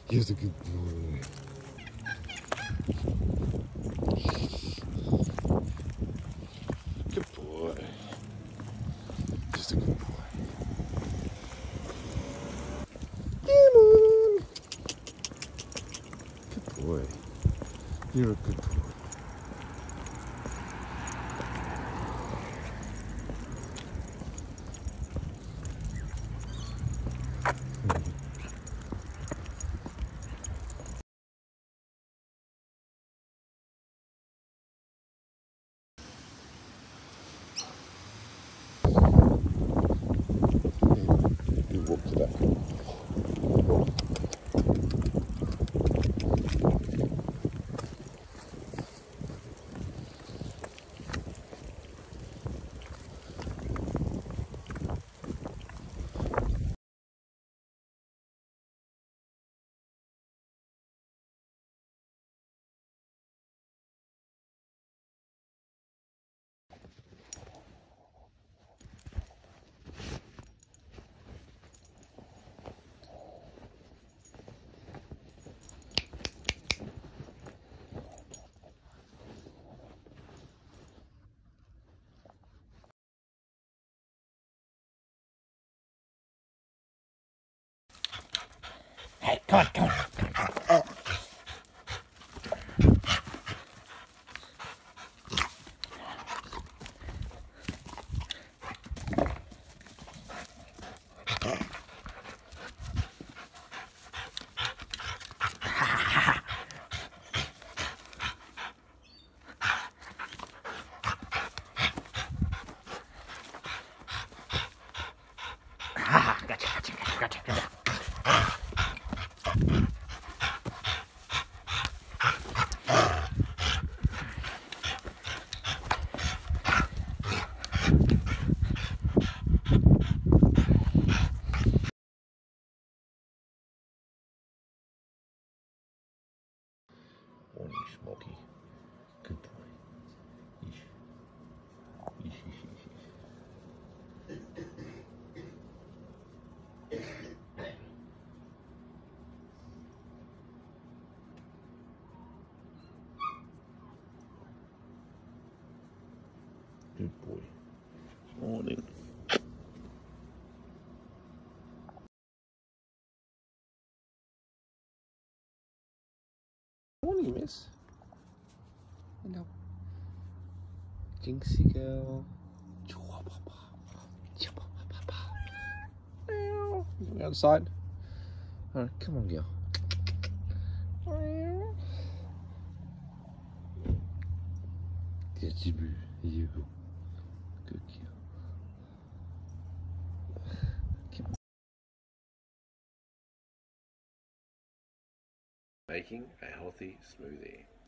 He's a good boy. Good boy. Just a good boy. Come on. Good boy. You're a good boy. You walk to that. Hey, come on, come on. Gotcha. Morning, Smoky. Good boy. Yeesh. Yeesh, yeesh, yeesh, yeesh. Good boy. Morning. Morning, miss. Hello. Jinxie girl. Outside. Alright, come on, girl. Yes, you go. Good girl. Making a healthy smoothie.